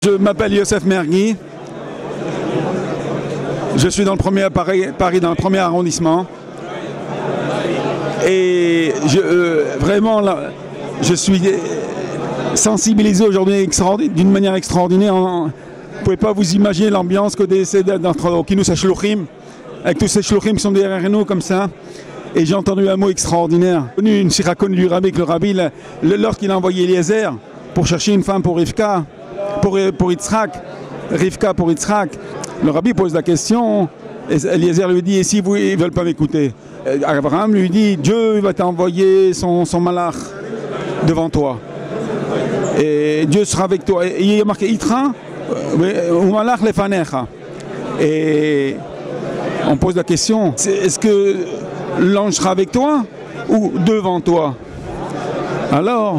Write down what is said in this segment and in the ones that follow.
Je m'appelle Youssef Mergui. Je suis dans le premier Paris, dans le premier arrondissement. Et vraiment, là, je suis sensibilisé aujourd'hui d'une manière extraordinaire. Vous ne pouvez pas vous imaginer l'ambiance qui nous shluchim, avec tous ces shluchim qui sont derrière nous comme ça. Et j'ai entendu un mot extraordinaire. Une sira connue du rabbi, que le rabbi, lorsqu'il a envoyé Eliezer pour chercher une femme pour Rivka, pour Yitzhak, Rivka pour Yitzhak, le rabbi pose la question, et Eliezer lui dit, et si ils ne veulent pas m'écouter, Abraham lui dit, Dieu va t'envoyer son malach devant toi. Et Dieu sera avec toi. Et il y a marqué Itra, ou malach lefanecha. Et on pose la question, est-ce que l'ange sera avec toi ou devant toi? Alors,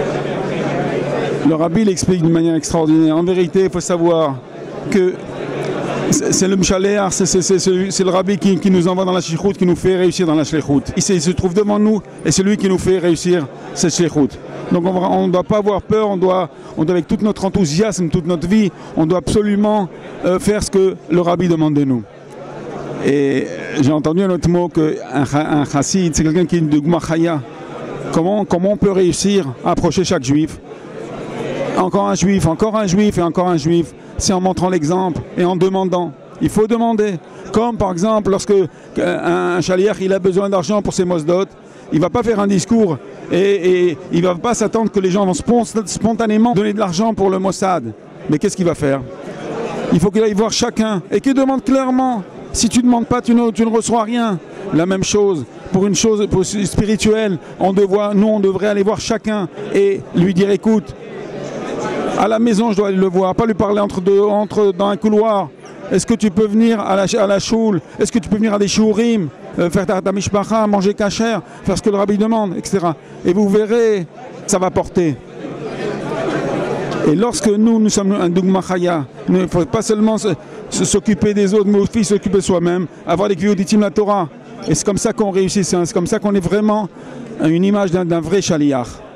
le rabbi l'explique d'une manière extraordinaire. En vérité, il faut savoir que c'est le mshaléar, c'est le rabbi qui nous envoie dans la shlichut, qui nous fait réussir dans la shlichut. Il se trouve devant nous et c'est lui qui nous fait réussir cette shlichut. Donc on ne doit pas avoir peur, on doit avec tout notre enthousiasme, toute notre vie, on doit absolument faire ce que le rabbi demande de nous. Et j'ai entendu un autre mot qu'un chassid, c'est quelqu'un qui est de Gmachaya. Comment on peut réussir à approcher chaque juif? Encore un juif et encore un juif. C'est en montrant l'exemple et en demandant. Il faut demander. Comme par exemple, lorsque un chaliach il a besoin d'argent pour ses mosdot, il ne va pas faire un discours et il ne va pas s'attendre que les gens vont spontanément donner de l'argent pour le Mossad. Mais qu'est-ce qu'il va faire? Il faut qu'il aille voir chacun et qu'il demande clairement. Si tu ne demandes pas, tu ne reçois rien. La même chose, pour une chose spirituelle, on devrait aller voir chacun et lui dire, écoute, à la maison je dois aller le voir, pas lui parler entre dans un couloir. Est-ce que tu peux venir à la choule? Est-ce que tu peux venir à des shiurim, faire ta mishpacha, manger kasher, faire ce que le rabbi demande, etc. Et vous verrez, ça va porter. Et lorsque nous sommes un dogma chaya, il ne faut pas seulement s'occuper des autres, mais aussi s'occuper de soi-même, avoir des kiyuditim la Torah. Et c'est comme ça qu'on réussit, c'est comme ça qu'on est vraiment une image d'un vrai shaliach.